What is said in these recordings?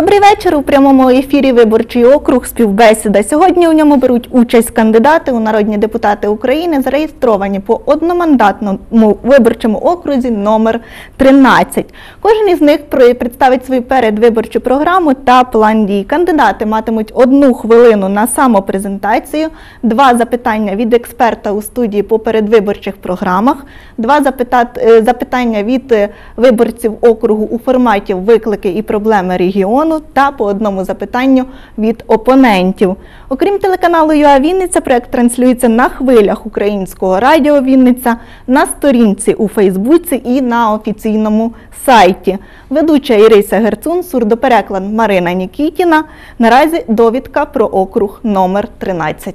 Добрий вечір. У прямому ефірі «Виборчий округ. Співбесіда». Сьогодні у ньому беруть участь кандидати у народні депутати України, зареєстровані по одномандатному виборчому окрузі номер 13. Кожен із них представить свою передвиборчу програму та план дій. Кандидати матимуть 1 хвилину на самопрезентацію, 2 запитання від експерта у студії по передвиборчих програмах, 2 запитання від виборців округу у форматі «Виклики і проблеми регіону» та по 1 запитанню від опонентів. Окрім телеканалу ЮА Вінниця, проєкт транслюється на хвилях Українського радіо Вінниця, на сторінці у Фейсбуці і на офіційному сайті. Ведуча Іриса Герцун, сурдопереклад Марина Нікітіна. Наразі довідка про округ номер 13.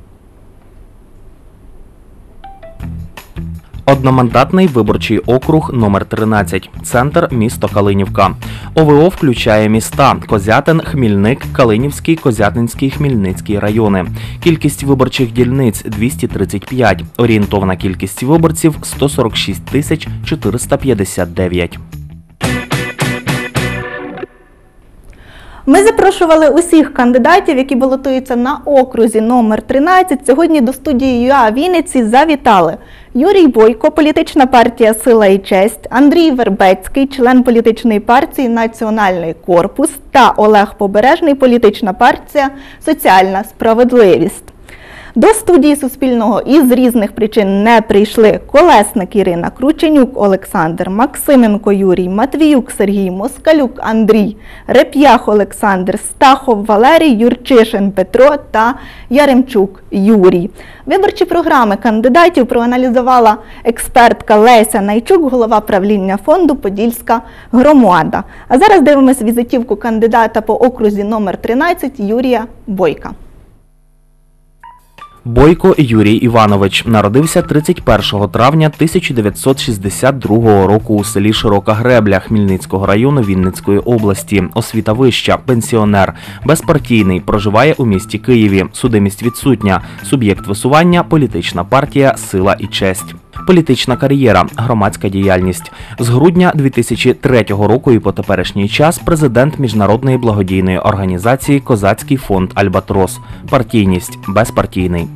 Одномандатний виборчий округ номер 13. Центр – місто Калинівка. ОВО включає міста Козятин, Хмільник, Калинівський, Козятинський, Хмільницький райони. Кількість виборчих дільниць – 235. Орієнтовна кількість виборців – 146 459. Ми запрошували усіх кандидатів, які балотуються на окрузі номер 13. Сьогодні до студії ЮА Вінниці завітали Юрій Бойко, політична партія «Сила і честь», Андрій Вербецький, член політичної партії «Національний корпус» та Олег Побережний, політична партія «Соціальна справедливість». До студії Суспільного із різних причин не прийшли Колесник Ірина, Крученюк Олександр, Максименко Юрій, Матвіюк Сергій, Москалюк Андрій, Реп'ях Олександр, Стахов Валерій, Юрчишин Петро та Яремчук Юрій. Виборчі програми кандидатів проаналізувала експертка Леся Найчук, голова правління фонду «Подільська громада». А зараз дивимося візитівку кандидата по окрузі номер 13 Юрія Бойка. Бойко Юрій Іванович народився 31 травня 1962 року у селі Широка Гребля Хмільницького району Вінницької області. Освіта вища, пенсіонер, безпартійний, проживає у місті Києві. Судимість відсутня. Суб'єкт висування – політична партія «Сила і честь». Політична кар'єра, громадська діяльність. З грудня 2003 року і по теперішній час президент міжнародної благодійної організації «Козацький фонд Альбатрос». Партійність – безпартійний.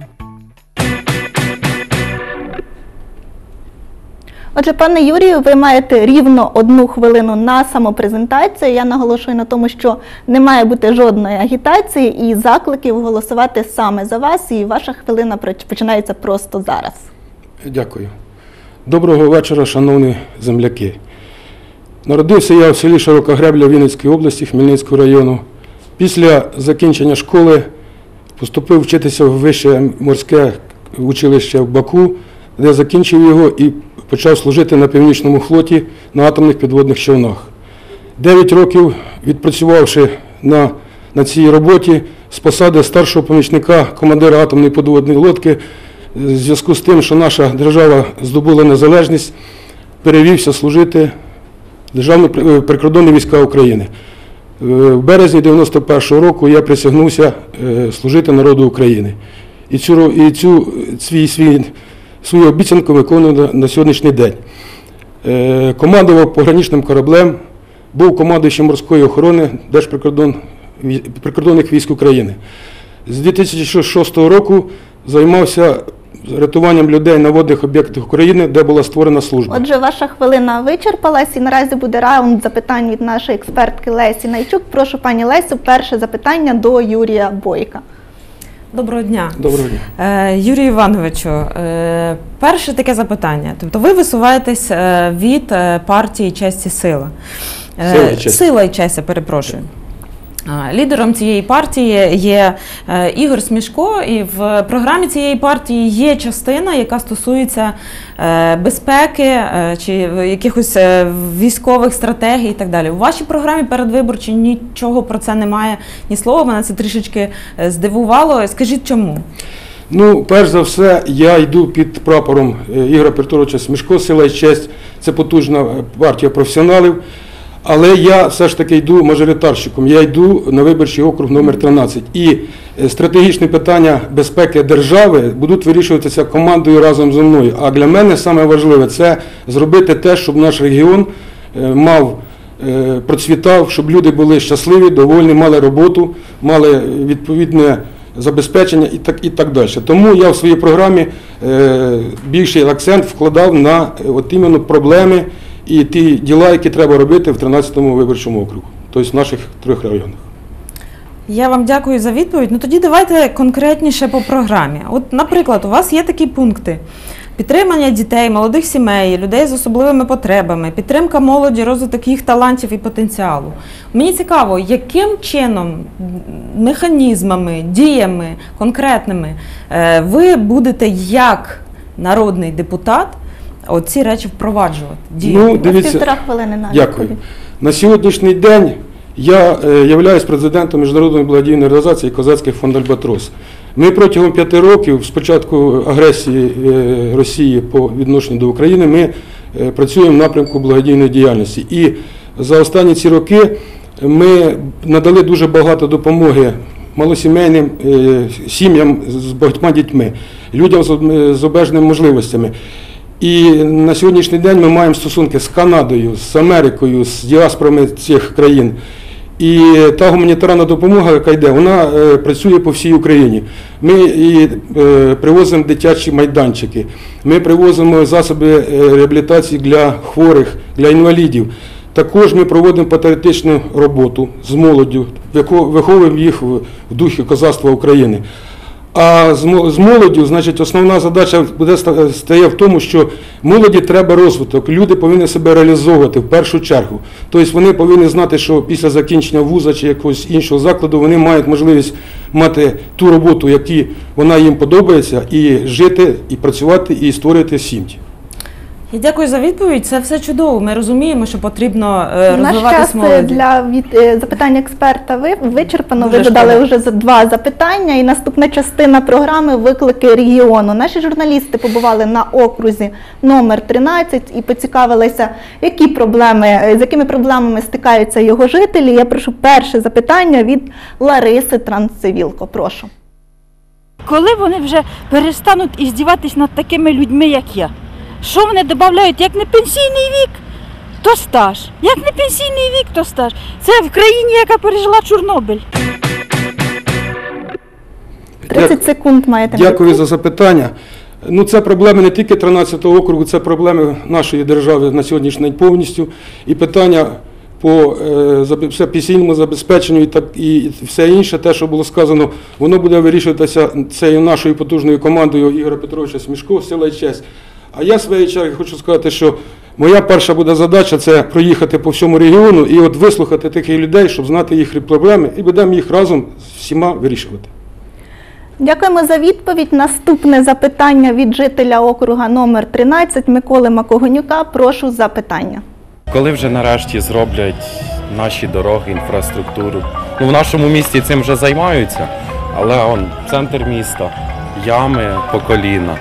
Отже, пане Юрію, ви маєте рівно 1 хвилину на самопрезентацію. Я наголошую на тому, що не має бути жодної агітації і закликів голосувати саме за вас, і ваша хвилина починається просто зараз. Дякую. Доброго вечора, шановні земляки. Народився я в селі Широка Гребля Вінницької області, Хмельницького району. Після закінчення школи поступив вчитися в Вище морське училище в Баку, де закінчив його і почав служити на Північному флоті на атомних підводних човнах. 9 років відпрацювавши на цій роботі з посади старшого помічника командира атомної підводної лодки, в зв'язку з тим, що наша держава здобула незалежність, перевівся служити в Державні прикордонні війська України. В березні 91-го року я присягнувся служити народу України. І свою обіцянку виконую на сьогоднішній день. Командував пограничним кораблем, був командуючим морської охорони Держприкордонних військ України. З 2006 року займався рятуванням людей на водних об'єктах України, де була створена служба. Отже, ваша хвилина вичерпалась і наразі буде раунд запитань від нашої експертки Лесі Найчук. Прошу, пані Лесю, перше запитання до Юрія Бойка. Доброго дня. Доброго дня. Юрію Івановичу, перше таке запитання. Тобто ви висуваєтесь від партії «Честь і сила». «Сила і честь», перепрошую. Лідером цієї партії є Ігор Смішко, і в програмі цієї партії є частина, яка стосується безпеки чи якихось військових стратегій і так далі. У вашій програмі передвиборчій нічого про це немає, ні слова, мене це трішечки здивувало. Скажіть, чому? Ну, перш за все, я йду під прапором Ігоря Петровича Смішко, «Сила і честь», це потужна партія професіоналів. Але я все ж таки йду мажоритарщиком, я йду на виборчий округ номер 13. І стратегічні питання безпеки держави будуть вирішуватися командою разом зі мною. А для мене саме важливе – це зробити те, щоб наш регіон мав процвітав, щоб люди були щасливі, довольні, мали роботу, мали відповідне забезпечення і так далі. Тому я в своїй програмі більший акцент вкладав на от іменно проблеми і ті діла, які треба робити в 13-му виборчому округу, тобто в наших 3 районах. Я вам дякую за відповідь. Ну тоді давайте конкретніше по програмі. От, наприклад, у вас є такі пункти: підтримання дітей, молодих сімей, людей з особливими потребами, підтримка молоді, розвиток їх талантів і потенціалу. Мені цікаво, яким чином, механізмами, діями конкретними ви будете як народний депутат оці речі впроваджувати? Ну, дивіться, 1,5 хвилини на дякую. відповідь. На сьогоднішній день я являюсь президентом міжнародної благодійної організації «Козацький фонд Альбатрос». Ми протягом 5 років, з початку агресії Росії по відношенню до України, ми працюємо в напрямку благодійної діяльності. І за останні ці роки ми надали дуже багато допомоги малосімейним сім'ям з багатьма дітьми, людям з обмеженими можливостями. І на сьогоднішній день ми маємо стосунки з Канадою, з Америкою, з діаспорами цих країн. І та гуманітарна допомога, яка йде, вона працює по всій Україні. Ми і привозимо дитячі майданчики, ми привозимо засоби реабілітації для хворих, для інвалідів. Також ми проводимо патріотичну роботу з молоддю, виховуємо їх в духі козацтва України. А з молоддю, значить, основна задача стає в тому, що молоді треба розвиток, люди повинні себе реалізовувати в першу чергу. Тобто вони повинні знати, що після закінчення вуза чи якогось іншого закладу вони мають можливість мати ту роботу, яка вона їм подобається, і жити, і працювати, і створювати сім'ї. Я дякую за відповідь. Це все чудово. Ми розуміємо, що потрібно Наш розвиватись час молоді. для запитань експерта вичерпано. Дуже Ви додали шкода. вже 2 запитання, і наступна частина програми «Виклики регіону». Наші журналісти побували на окрузі номер 13 і поцікавилися, з якими проблемами стикаються його жителі. Я прошу перше запитання від Лариси Трансцивілко. Прошу. Коли вони вже перестануть іздіватись над такими людьми, як я? Що вони додають? Як не пенсійний вік, то стаж. Як не пенсійний вік, то стаж. Це в країні, яка пережила Чорнобиль. 30 секунд маєте. Дякую за запитання. Ну, це проблеми не тільки 13-го округу, це проблеми нашої держави на сьогоднішній день повністю. І питання по пенсійному забезпеченню і все інше, те, що було сказано, воно буде вирішуватися цією нашою потужною командою Ігоря Петровича Смішко, «Сила і честь». А я, своєї черги, хочу сказати, що моя перша буде задача – це проїхати по всьому регіону і от вислухати таких людей, щоб знати їх проблеми, і будемо їх разом з всіма вирішувати. Дякуємо за відповідь. Наступне запитання від жителя округа номер 13 Миколи Макогонюка. Прошу запитання. Коли вже нарешті зроблять наші дороги, інфраструктуру? Ну, в нашому місті цим вже займаються, але центр міста, ями по коліна.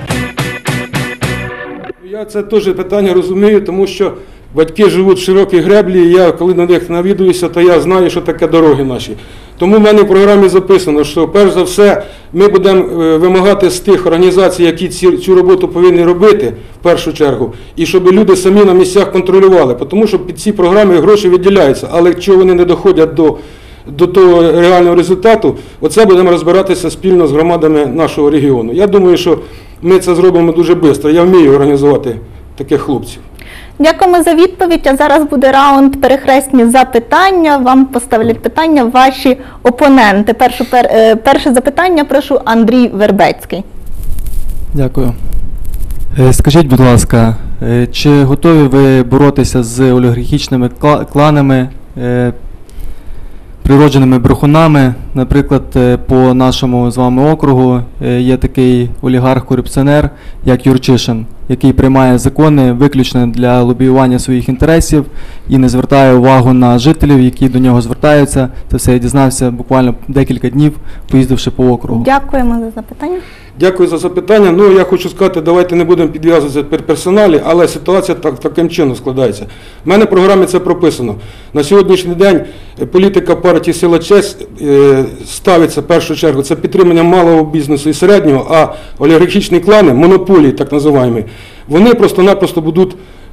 Я це теж питання розумію, тому що батьки живуть в широкій греблі, і я, коли на них навідуюся, то я знаю, що таке дороги наші. Тому в мене в програмі записано, що перш за все ми будемо вимагати з тих організацій, які цю роботу повинні робити в першу чергу, і щоб люди самі на місцях контролювали, тому що під ці програми гроші виділяються, але якщо вони не доходять до того реального результату, оце будемо розбиратися спільно з громадами нашого регіону. Я думаю, що ми це зробимо дуже швидко. Я вмію організувати таких хлопців. Дякуємо за відповідь. А зараз буде раунд перехресні запитання. Вам поставлять питання ваші опоненти. Перше запитання прошу Андрій Вербецький. Дякую. Скажіть, будь ласка, чи готові ви боротися з олігархічними кланами, природженими брехунами? Наприклад, по нашому з вами округу є такий олігарх-корупціонер, як Юрчишин, який приймає закони виключно для лобіювання своїх інтересів і не звертає увагу на жителів, які до нього звертаються. Це все я дізнався буквально декілька днів, поїздивши по округу. Дякуємо за запитання. Дякую за запитання. Ну, я хочу сказати, давайте не будемо підв'язуватися персоналі, але ситуація таким чином складається. В мене в програмі це прописано. На сьогоднішній день політика партії «Сила честь» ставиться в першу чергу. Це підтримання малого бізнесу і середнього, а олігархічні клани, монополії так називаємо, вони просто-напросто будуть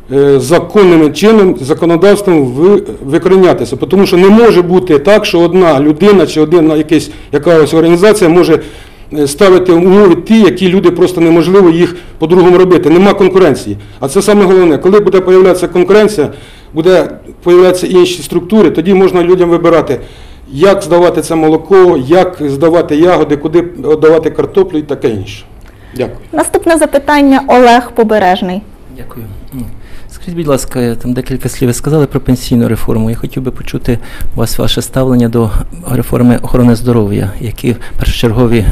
законним чином, законодавством викорінятися. Тому що не може бути так, що одна людина чи якась організація може ставити умови ті, які люди просто неможливо їх по-другому робити. Нема конкуренції. А це саме головне. Коли буде з'являтися конкуренція, буде з'являтися інші структури, тоді можна людям вибирати, як здавати це молоко, як здавати ягоди, куди давати картоплю і таке інше. Дякую. Наступне запитання Олег Побережний. Дякую. Скажіть, будь ласка, там декілька слів ви сказали про пенсійну реформу. Я хотів би почути у вас ваше ставлення до реформи охорони здоров'я, які першочергові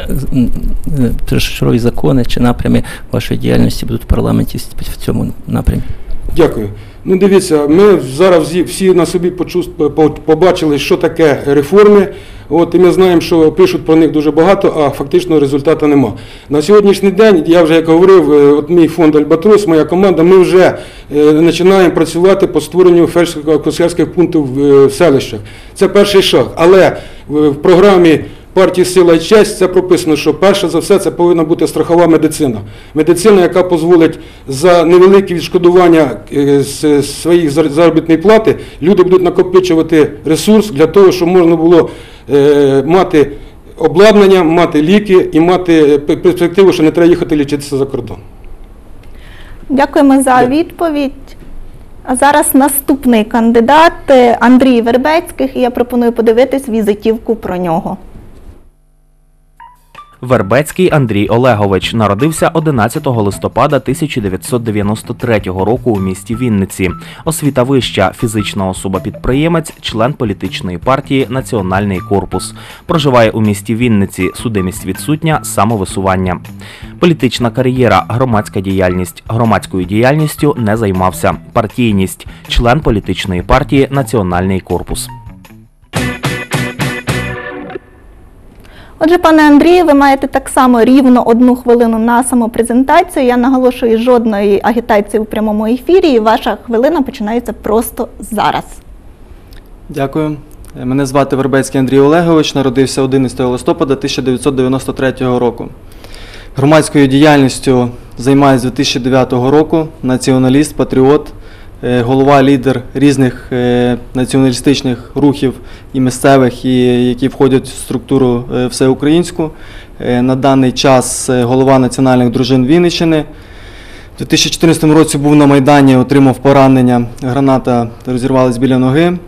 закони чи напрями вашої діяльності будуть в парламенті в цьому напрямі. Дякую. Ну, дивіться, ми зараз всі на собі побачили, що таке реформи. І ми знаємо, що пишуть про них дуже багато, а фактично результату нема. На сьогоднішній день, я вже як говорив, мій фонд «Альбатрос», моя команда, ми вже починаємо працювати по створенню фельдшерсько-акушерських пунктів в селищах. Це перший шаг. Але в програмі партії «Сила і честь» це прописано, що перше за все це повинна бути страхова медицина. Медицина, яка дозволить за невелике відшкодування своїх заробітної плати, люди будуть накопичувати ресурс для того, щоб можна було мати обладнання, мати ліки і мати перспективу, що не треба їхати лічитися за кордон. Дякуємо за відповідь. А зараз наступний кандидат Андрій Вербецький, і я пропоную подивитись візитівку про нього. Вербецький Андрій Олегович народився 11 листопада 1993 року у місті Вінниці. Освіта вища, фізична особа-підприємець, член політичної партії «Національний корпус». Проживає у місті Вінниці, судимість відсутня, самовисування. Політична кар'єра, громадська діяльність. Громадською діяльністю не займався. Партійність, член політичної партії «Національний корпус». Отже, пане Андрію, ви маєте так само рівно 1 хвилину на самопрезентацію. Я наголошую, жодної агітації у прямому ефірі, і ваша хвилина починається просто зараз. Дякую. Мене звати Вербецький Андрій Олегович, народився 11 листопада 1993 року. Громадською діяльністю займаюся з 2009 року, націоналіст, патріот, голова, лідер різних націоналістичних рухів і місцевих, і які входять в структуру всеукраїнську. На даний час голова національних дружин Вінниччини. У 2014 році був на Майдані, отримав поранення, граната розірвалась біля ноги.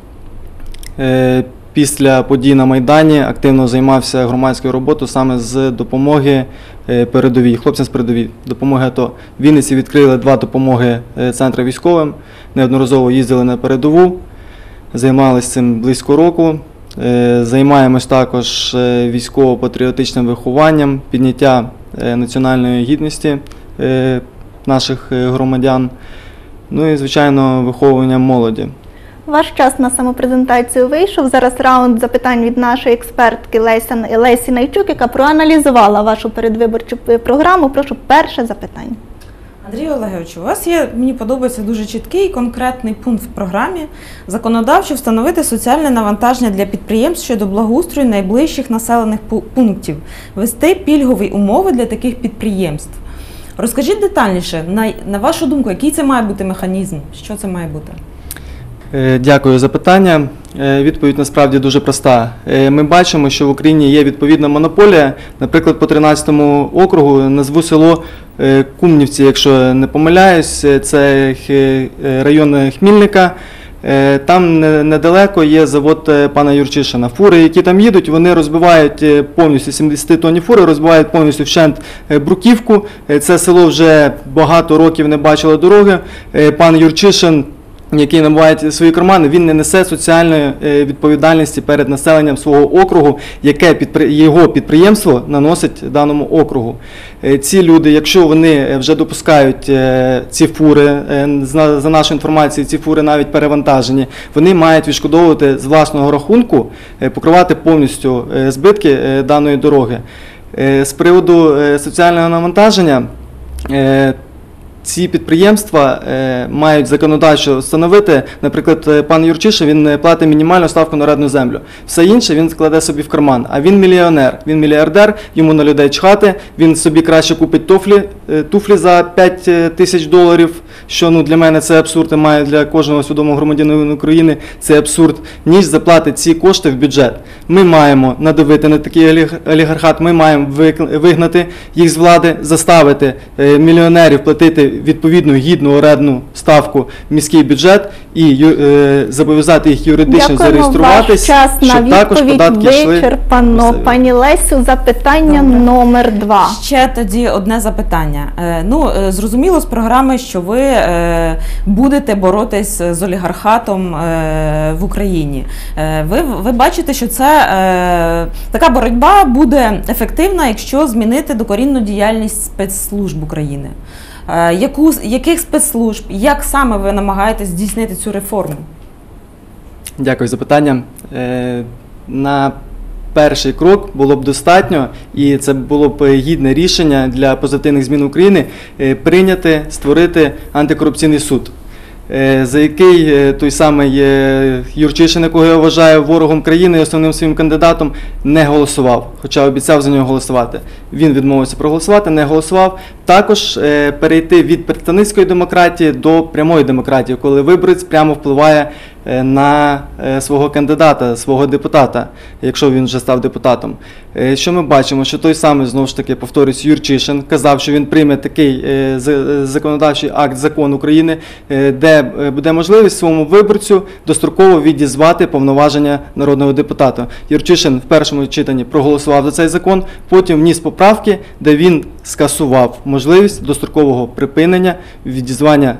Після подій на Майдані активно займався громадською роботою саме з допомоги передовій, хлопцям з передовій. Допомоги АТО. В Вінниці відкрили 2 допомоги центри військовим, неодноразово їздили на передову, займалися цим близько року. Займаємось також військово-патріотичним вихованням, підняття національної гідності наших громадян, ну і, звичайно, виховуванням молоді. Ваш час на самопрезентацію вийшов. Зараз раунд запитань від нашої експертки Лесі Найчук, яка проаналізувала вашу передвиборчу програму. Прошу, перше запитання. Андрій Олегович, у вас є, мені подобається, дуже чіткий і конкретний пункт в програмі. Законодавчо встановити соціальне навантаження для підприємств щодо благоустрою найближчих населених пунктів. Ввести пільгові умови для таких підприємств. Розкажіть детальніше, на вашу думку, який це має бути механізм? Що це має бути? Дякую за питання. Відповідь насправді дуже проста. Ми бачимо, що в Україні є відповідна монополія. Наприклад, по 13-му округу назву село Кумнівці, якщо не помиляюсь, це район Хмільника. Там недалеко є завод пана Юрчишина. Фури, які там їдуть, вони розбивають повністю, 70-тонні фури, розбивають повністю вщент бруківку. Це село вже багато років не бачило дороги. Пан Юрчишин, який набуває свої кармани, він не несе соціальної відповідальності перед населенням свого округу, яке його підприємство наносить даному округу. Ці люди, якщо вони вже допускають ці фури, за нашою інформацією, ці фури навіть перевантажені, вони мають відшкодовувати з власного рахунку, покривати повністю збитки даної дороги. З приводу соціального навантаження, ці підприємства мають законодавчо встановити, наприклад, пан Юрчишин, він платить мінімальну ставку на орендну землю. Все інше він складе собі в карман. А він мільйонер, він мільярдер, йому на людей чхати, він собі краще купить туфлі за 5 тисяч доларів, що для мене це абсурд, і має для кожного свідомого громадянина України це абсурд, ніж заплатить ці кошти в бюджет. Ми маємо надавити на такий олігархат, ми маємо вигнати їх з влади, заставити мільйонерів платити відповідну гідну орендну ставку в міський бюджет і зобов'язати їх юридично зареєструватись, щоб також податки йшли. Вичерпано. Пані Лесю, запитання номер 2. Ще тоді одне запитання. Зрозуміло з програми, що ви будете боротись з олігархатом в Україні. Ви бачите, що це така боротьба буде ефективна, якщо змінити докорінну діяльність спецслужб України. Яких спецслужб, як саме ви намагаєтесь здійснити цю реформу? Дякую за питання. На перший крок було б достатньо, і це було б гідне рішення для позитивних змін України, створити антикорупційний суд, за який той самий Юрчишин, якого я вважаю ворогом країни і основним своїм кандидатом, не голосував, хоча обіцяв за нього голосувати. Він відмовився проголосувати, не голосував. Також перейти від представницької демократії до прямої демократії, коли виборець прямо впливає на свого кандидата, свого депутата, якщо він вже став депутатом. Що ми бачимо? Що той самий, знову ж таки, повторюсь, Юрчишин казав, що він прийме такий законодавчий акт, закон України, де буде можливість своєму виборцю достроково відізвати повноваження народного депутата. Юрчишин в першому читанні проголосував за цей закон, потім вніс поправки, де він скасував можливість дострокового припинення відізвання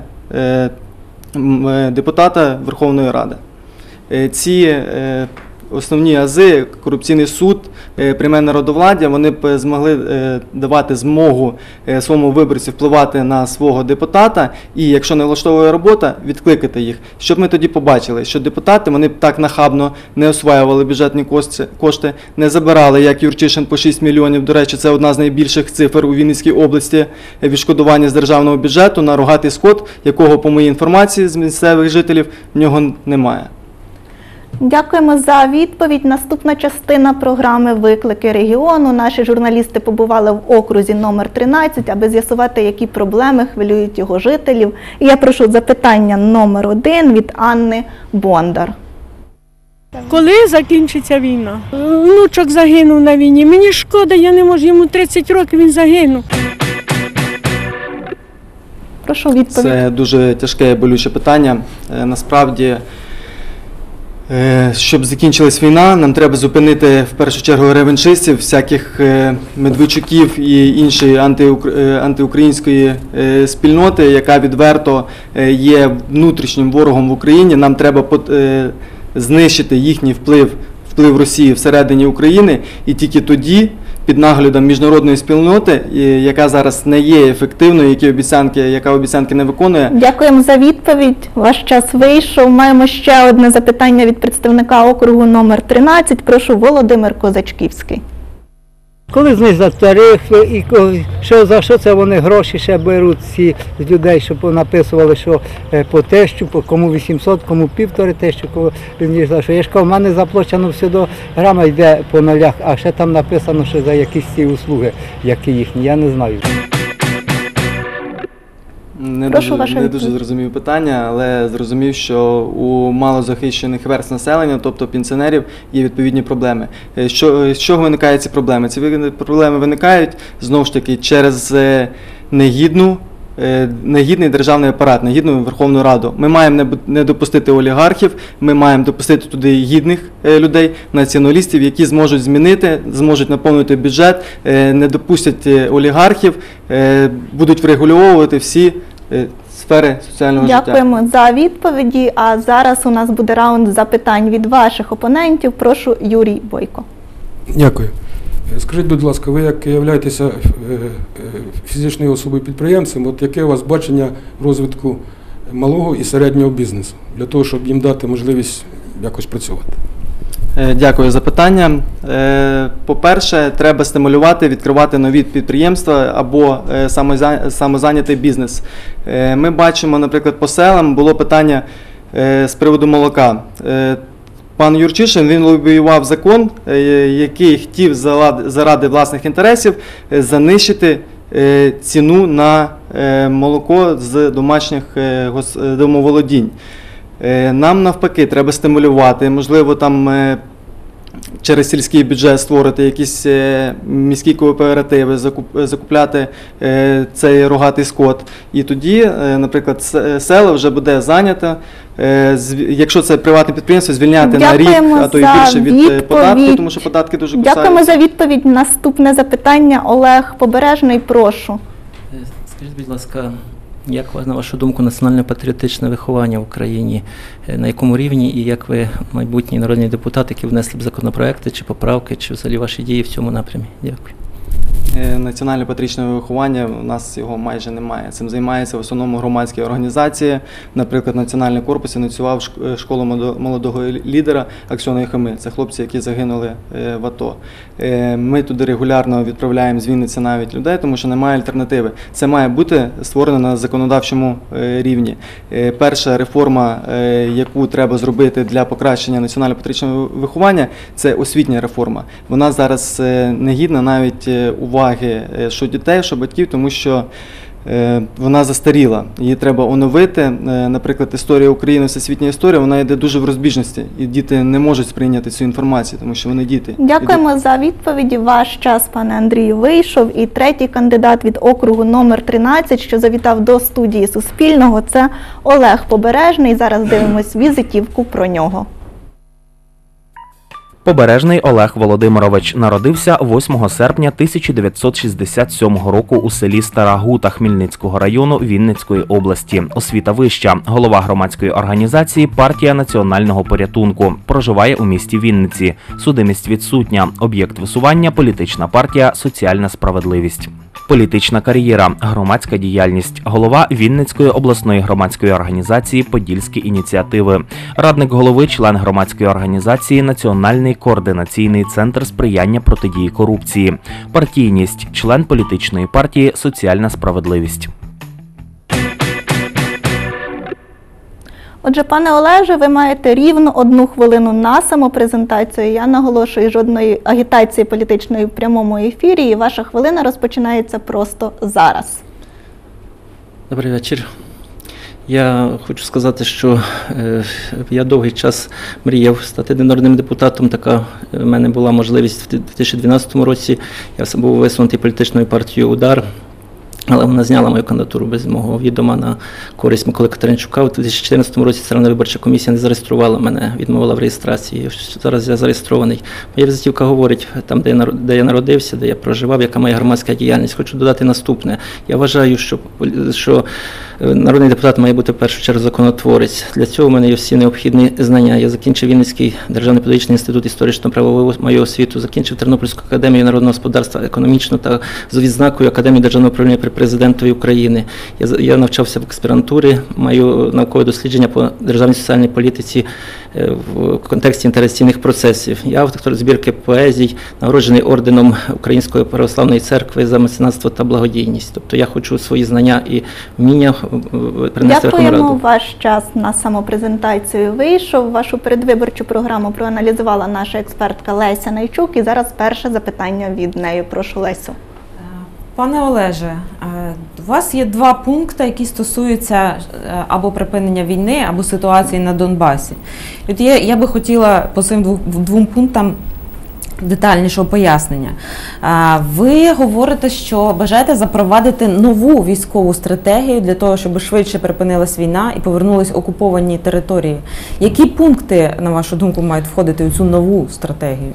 депутата Верховної Ради. Ці основні ази, корупційний суд, пряме народовладдя, вони б змогли давати змогу своєму виборцю впливати на свого депутата і, якщо не влаштовує робота, відкликати їх. Щоб ми тоді побачили, що депутати, вони б так нахабно не осваювали бюджетні кошти, не забирали, як Юрчишин, по 6 мільйонів. До речі, це одна з найбільших цифр у Вінницькій області відшкодування з державного бюджету на рогатий скот, якого, по моїй інформації з місцевих жителів, в нього немає. Дякуємо за відповідь. Наступна частина програми «Виклики регіону». Наші журналісти побували в окрузі номер 13, аби з'ясувати, які проблеми хвилюють його жителів. І я прошу запитання номер 1 від Анни Бондар. Коли закінчиться війна? Внучок загинув на війні. Мені шкода, я не можу, йому 30 років, він загинув. Прошу відповідь. Це дуже тяжке і болюче питання. Насправді, щоб закінчилась війна, нам треба зупинити в першу чергу реваншистів, всяких Медведчуків і іншої антиукраїнської спільноти, яка відверто є внутрішнім ворогом в Україні. Нам треба знищити їхній вплив Росії всередині України, і тільки тоді, під наглядом міжнародної спільноти, яка зараз не є ефективною, яка обіцянки не виконує. Дякуємо за відповідь. Ваш час вийшов. Маємо ще одне запитання від представника округу номер 13. Прошу, Володимир Козачківський. Коли знизять тарифи і за що це вони гроші ще беруть ці з людей, щоб написували, що по тещу, кому 800, кому 1,5 тещу, кому за що. Я ж кажу, в мене заплачено все до грама йде по нулях, а ще там написано, що за якісь ці услуги, які їхні, я не знаю. Не дуже зрозумів питання, але зрозумів, що у малозахищених верств населення, тобто пенсіонерів, є відповідні проблеми. З чого виникають ці проблеми? Ці проблеми виникають, знову ж таки, через негідний державний апарат, негідну Верховну Раду. Ми маємо не допустити олігархів, ми маємо допустити туди гідних людей, націоналістів, які зможуть наповнити бюджет, не допустять олігархів, будуть врегульовувати всі сфери соціального життя. Дякуємо за відповіді, а зараз у нас буде раунд запитань від ваших опонентів. Прошу, Юрій Бойко. Дякую. Скажіть, будь ласка, ви як являєтеся фізичною особою-підприємцем, от яке у вас бачення розвитку малого і середнього бізнесу, для того, щоб їм дати можливість якось працювати? Дякую за питання. По-перше, треба стимулювати, відкривати нові підприємства або самозайнятий бізнес. Ми бачимо, наприклад, по селам було питання з приводу молока. Пан Юрчишин, він лобіював закон, який хотів заради власних інтересів занищити ціну на молоко з домашніх домоволодінь. Нам навпаки треба стимулювати, можливо, там через сільський бюджет створити якісь міські кооперативи, закупляти цей рогатий скот. І тоді, наприклад, село вже буде зайнято, якщо це приватне підприємство, звільняти на рік, а то й більше від податків, тому що податки дуже кусаються. Дякуємо за відповідь. Наступне запитання. Олег Побережний, прошу. Скажіть, будь ласка, як, на вашу думку, національно-патріотичне виховання в Україні, на якому рівні, і як ви, майбутній народний депутат, які внесли б законопроекти чи поправки, чи взагалі ваші дії в цьому напрямі? Дякую. Національно-патріотичне виховання, у нас його майже немає. Цим займаються в основному громадські організації. Наприклад, Національний корпус ініціював школу молодого лідера Аксьони і Хоми. Це хлопці, які загинули в АТО. Ми туди регулярно відправляємо з Вінниці навіть людей, тому що немає альтернативи. Це має бути створено на законодавчому рівні. Перша реформа, яку треба зробити для покращення національно-патріотичного виховання, це освітня реформа. Вона зараз не гідна навіть уваги, що дітей, що батьків, тому що вона застаріла. Її треба оновити. Наприклад, історія України, всесвітня історія, вона йде дуже в розбіжності. І діти не можуть сприйняти цю інформацію, тому що вони діти. Дякуємо за відповіді. Ваш час, пане Андрію, вийшов. І третій кандидат від округу номер 13, що завітав до студії Суспільного, це Олег Побережний. Зараз дивимось візитівку про нього. Побережний Олег Володимирович народився 8 серпня 1967 року у селі Стара Гута Хмельницького району Вінницької області. Освіта вища, голова громадської організації «Партія національного порятунку». Проживає у місті Вінниці. Судимість відсутня. Об'єкт висування – політична партія «Соціальна справедливість». Політична кар'єра, громадська діяльність, голова Вінницької обласної громадської організації «Подільські ініціативи», радник голови, член громадської організації «Національний координаційний центр сприяння протидії корупції», партійність, член політичної партії «Соціальна справедливість». Отже, пане Олеже, ви маєте рівно 1 хвилину на самопрезентацію. Я наголошую, жодної агітації політичної в прямому ефірі, і ваша хвилина розпочинається просто зараз. Добрий вечір. Я хочу сказати, що я довгий час мріяв стати народним депутатом. Така в мене була можливість в 2012 році. Я був висунутий політичною партією «Удар». Але вона зняла мою кандидатуру без мого відома на користь Миколи Катеринчука. У 2014 році Центральна виборча комісія не зареєструвала мене, відмовила в реєстрації. Зараз я зареєстрований. Моя візитівка говорить, там, де я народився, де я проживав, яка моя громадська діяльність. Хочу додати наступне. Я вважаю, що народний депутат має бути в першу чергу законотворець. Для цього в мене є всі необхідні знання. Я закінчив Вінницький державний педагогічний інститут історично-правової мою освіту, закінчив Тернопільську академію народного господарства економічно та з відзнакою Академії державного управління при президентові України. Я навчався в аспірантурі, маю наукове дослідження по державній соціальній політиці в контексті інтеграційних процесів. Я автор збірки поезій, нагороджений орденом Української православної церкви за меценатство та благодійність. Тобто я хочу свої знання і вміння принести в Верховну Раду. Дякуємо. Ваш час на самопрезентацію вийшов. Вашу передвиборчу програму проаналізувала наша експертка Леся Найчук. І зараз перше запитання від неї. Прошу, Лесю. Пане Олеже, у вас є 2 пункти, які стосуються або припинення війни, або ситуації на Донбасі. От я би хотіла по цим 2 пунктам детальнішого пояснення. Ви говорите, що бажаєте запровадити нову військову стратегію для того, щоб швидше припинилась війна і повернулись окуповані території. Які пункти, на вашу думку, мають входити у цю нову стратегію?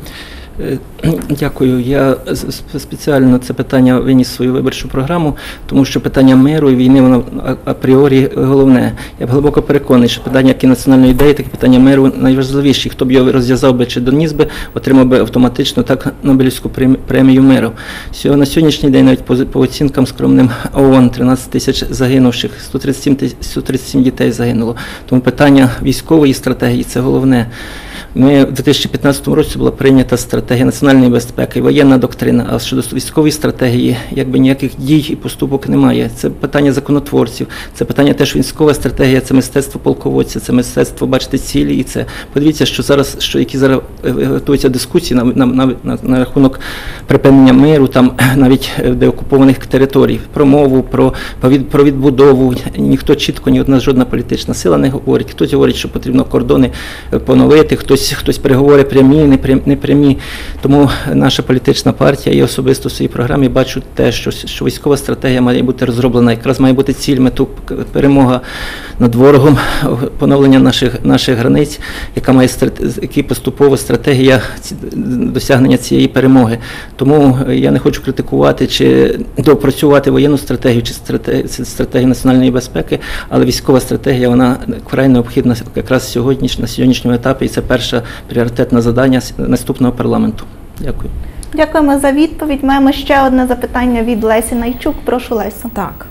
Дякую. Я спеціально це питання виніс в свою виборчу програму, тому що питання миру і війни, воно апріорі головне. Я глибоко переконаний, що питання як і національної ідеї, так і питання миру найважливіші. Хто б його розв'язав би чи доніс би, отримав би автоматично так Нобелівську премію миру. На сьогоднішній день, навіть по оцінкам скромним ООН, 13 тисяч загинувших, 137 дітей загинуло. Тому питання військової стратегії – це головне. Ми в 2015 році була прийнята стратегія національної безпеки, воєнна доктрина, а щодо військової стратегії якби ніяких дій і поступок немає. Це питання законотворців, це питання теж військова стратегія, це мистецтво полководця, це мистецтво бачити цілі. І це подивіться, які зараз готуються дискусії на рахунок припинення миру, там навіть деокупованих територій, про мову, про відбудову. Ніхто чітко, ні одна жодна політична сила не говорить. Хтось говорить, що потрібно кордони поновити, хтось переговори прямі, непрямі. Тому наша політична партія і особисто в своїй програмі бачу те, що військова стратегія має бути розроблена. Якраз має бути ціль, мету, перемога над ворогом, поновлення наших границь, яка поступова стратегія досягнення цієї перемоги. Тому я не хочу критикувати чи доопрацювати воєнну стратегію чи стратегію національної безпеки, але військова стратегія, вона вкрай необхідна якраз на сьогоднішньому етапі, і це перше пріоритетне завдання наступного парламенту. Дякую. Дякуємо за відповідь. Маємо ще одне запитання від Лесі Найчук. Прошу, Лесю. Так.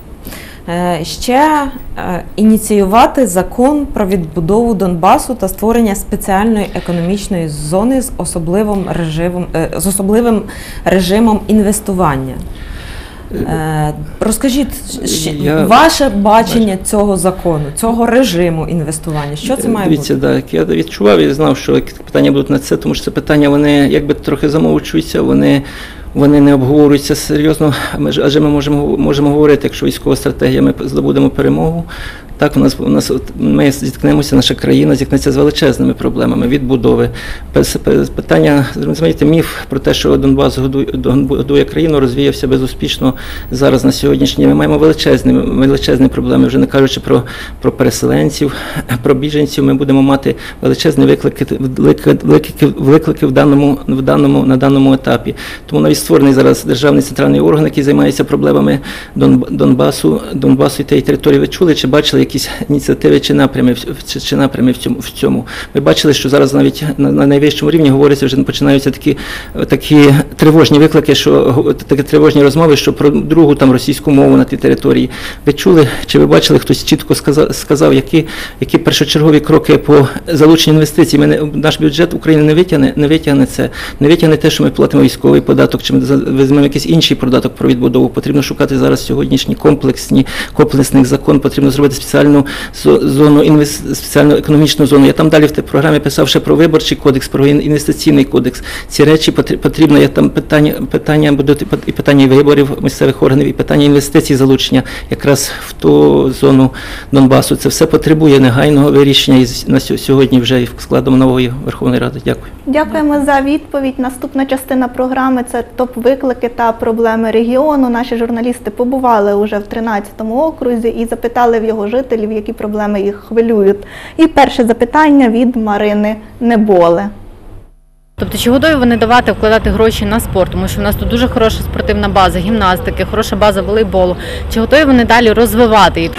Ще ініціювати закон про відбудову Донбасу та створення спеціальної економічної зони з особливим режимом інвестування. Розкажіть ваше бачення цього закону, цього режиму інвестування. Що це має бути? Дивіться, так, я відчував і знав, що питання будуть на це, тому що це питання, вони якби трохи замовчуються, вони не обговорюються серйозно, адже ми можемо говорити, якщо військова стратегія, ми здобудемо перемогу. Так, ми зіткнемося, наша країна зіткнеться з величезними проблемами відбудови. Питання, розумієте, міф про те, що Донбас годує країну, розвіявся безуспішно зараз на сьогоднішній. Ми маємо величезні проблеми, вже не кажучи про переселенців, про біженців. Ми будемо мати величезні виклики на даному етапі. Тому навіть створений зараз державний центральний орган, який займається проблемами Донбасу і тієї території. Ви чули чи бачили якісь ініціативи чи напрями в цьому? Ми бачили, що зараз навіть на найвищому рівні говориться, вже починаються такі тривожні виклики, такі тривожні розмови, що про другу там російську мову на тій території. Ви чули чи ви бачили, хтось чітко сказав, які першочергові кроки по залученню інвестицій? Наш бюджет України не витягне те, що ми платимо військовий податок, чи ми візьмемо якийсь інший податок про відбудову. Потрібно шукати зараз сьогоднішній комплексний закон, потрібно зробити спеціальну зону, спеціальну економічну зону. Я там далі в тій програмі писав ще про виборчий кодекс, про інвестиційний кодекс. Ці речі потрібно, є там питання виборів місцевих органів, і питання інвестицій, залучення якраз в ту зону Донбасу. Це все потребує негайного вирішення і на сьогодні вже складом нової Верховної Ради. Дякую. Дякуємо за відповідь. Наступна частина програми – це топ-виклики та проблеми регіону. Наші журналісти побували уже в 13-му окрузі і запитали в його жителів, які проблеми їх хвилюють. І перше запитання від Марини Неболе. Тобто, чи готові вони вкладати гроші на спорт? Тому що в нас тут дуже хороша спортивна база гімнастики, хороша база волейболу. Чи готові вони далі розвивати її?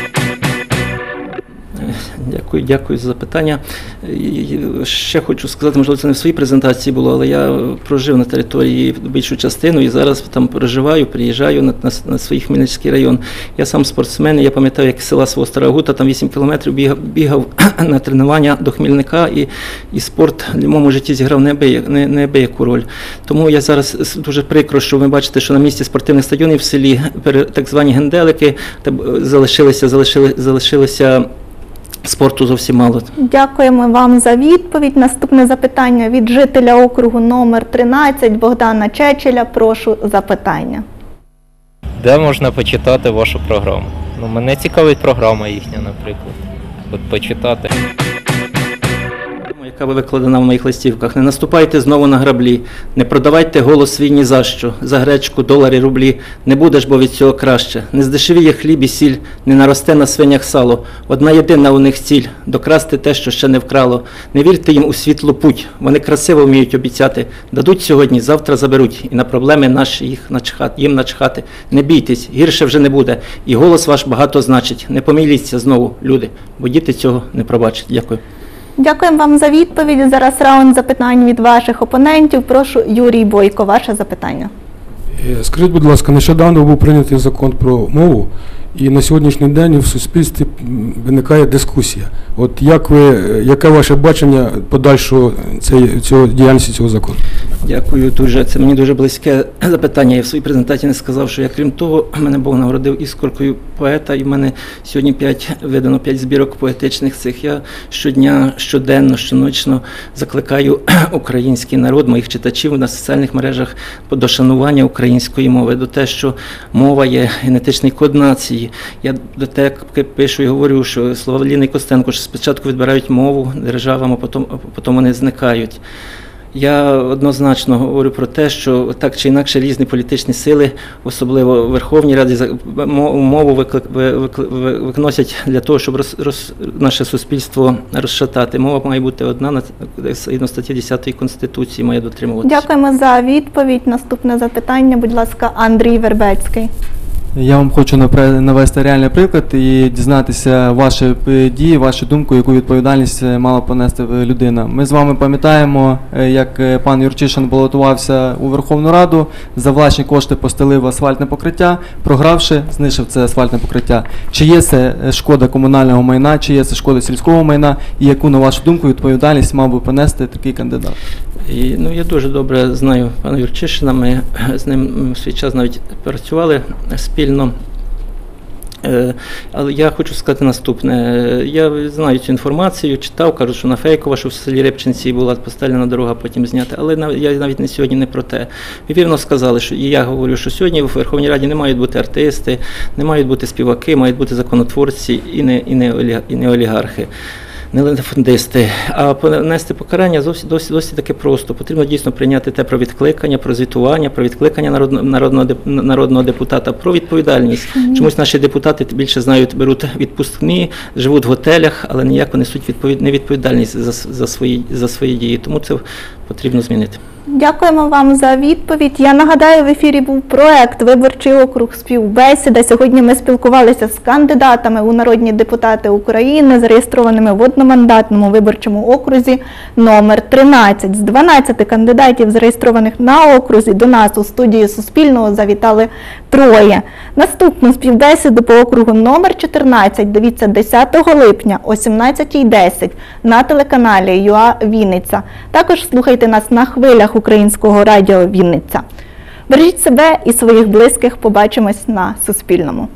Дякую за запитання. Ще хочу сказати, можливо, це не в своїй презентації було, але я прожив на території більшу частину і зараз там проживаю, приїжджаю на свій Хмельницький район. Я сам спортсмен, я пам'ятаю, як з села свого Стара Гута, там 8 кілометрів бігав на тренування до Хмельника, і спорт в моєму житті зіграв неабияку роль. Тому я зараз дуже прикро, що ви бачите, що на місці спортивних стадіонів в селі так звані генделики залишилися спорту зовсім мало. Дякуємо вам за відповідь. Наступне запитання від жителя округу номер 13 Богдана Чечеля. Прошу запитання. Де можна почитати вашу програму? Мене цікавить програма їхня, наприклад. От почитати. Яка викладена в моїх листівках. Не наступайте знову на граблі, не продавайте голос свій ні за що, за гречку, долари, рублі, не будеш, бо від цього краще. Не здешевіє хліб і сіль, не наросте на свинях сало. Одна єдина у них ціль – докрасти те, що ще не вкрало. Не вірте їм у світлу путь, вони красиво вміють обіцяти. Дадуть сьогодні, завтра заберуть, і на проблеми наші їм начхати. Не бійтесь, гірше вже не буде, і голос ваш багато значить. Не помиліться знову, люди, бо діти цього не пробачать. Дякую. Дякуємо вам за відповідь. Зараз раунд запитань від ваших опонентів. Прошу, Юрій Бойко, ваше запитання. Скажіть, будь ласка, нещодавно був прийнятий закон про мову, і на сьогоднішній день в суспільстві виникає дискусія. От яке ваше бачення подальшого діяльності цього закону? Дякую дуже. Це мені дуже близьке запитання. Я в своїй презентації не сказав, що я, крім того, мене Бог нагородив іскоркою поета, і в мене сьогодні видано 5 збірок поетичних цих. Я щодня, щоденно, щоночно закликаю український народ, моїх читачів на соціальних мережах до шанування української мови, до те, що мова є генетичний код нації. Я до те пишу і говорю, що слова Ліни Костенко, що спочатку відбирають мову державам, а потім вони зникають. Я однозначно говорю про те, що так чи інакше різні політичні сили, особливо в Верховній Раді, мову викносять для того, щоб наше суспільство розшатати. Мова має бути одна, згідно статті 10 Конституції, має дотримуватися. Дякуємо за відповідь. Наступне запитання, будь ласка, Андрій Вербецький. Я вам хочу навести реальний приклад і дізнатися ваші дії, вашу думку, яку відповідальність мала понести людина. Ми з вами пам'ятаємо, як пан Юрчишин балотувався у Верховну Раду, за власні кошти постелив асфальтне покриття, програвши, знищив це асфальтне покриття. Чи є це шкода комунального майна, чи є це шкода сільського майна, і яку, на вашу думку, відповідальність мав би понести такий кандидат? Я дуже добре знаю пана Юрчишина, ми з ним в свій час навіть працювали спільно. Але я хочу сказати наступне. Я знаю цю інформацію, читав, кажуть, що на Фейкова, що в селі Рибчинці була постелена дорога, потім знята. Але я навіть не сьогодні не про те. Ви вірно сказали, що і я говорю, що сьогодні в Верховній Раді не мають бути артисти, не мають бути співаки, мають бути законотворці і не олігархи. Не латифундисти, а понести покарання досить таке просто. Потрібно дійсно прийняти те про відкликання, про звітування, про відкликання народного депутата, про відповідальність. Чомусь наші депутати більше знають, беруть відпускні, живуть в готелях, але ніяк несуть невідповідальність за свої дії. Тому це потрібно змінити. Дякуємо вам за відповідь. Я нагадаю, в ефірі був проект «Виборчий округ. Співбесіда». Сьогодні ми спілкувалися з кандидатами у народні депутати України, зареєстрованими в одномандатному виборчому окрузі номер 13. З 12 кандидатів, зареєстрованих на окрузі, до нас у студії Суспільного завітали 3. Наступну співбесіду по округу номер 14 дивіться 10 липня о 17:10 на телеканалі ЮА Вінниця. Також слухайте нас на хвилях Українського радіо Вінниця. Бережіть себе і своїх близьких. Побачимось на Суспільному.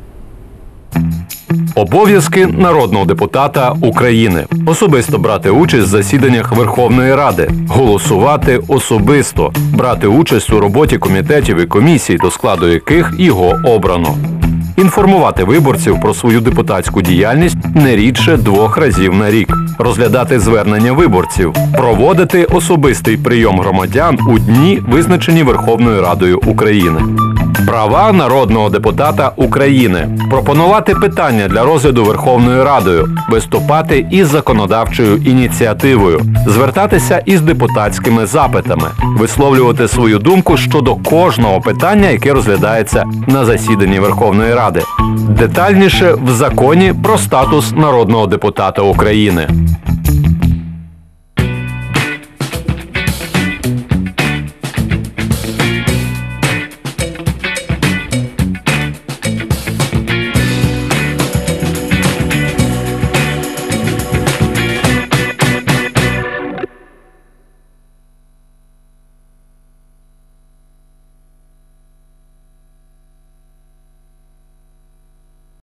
Обов'язки народного депутата України. Особисто брати участь в засіданнях Верховної Ради. Голосувати особисто. Брати участь у роботі комітетів і комісій, до складу яких його обрано. Інформувати виборців про свою депутатську діяльність не рідше 2 разів на рік. Розглядати звернення виборців. Проводити особистий прийом громадян у дні, визначені Верховною Радою України. Права народного депутата України. Пропонувати питання для розгляду Верховною Радою. Виступати із законодавчою ініціативою. Звертатися із депутатськими запитами. Висловлювати свою думку щодо кожного питання, яке розглядається на засіданні Верховної Ради. Детальніше в законі про статус народного депутата України.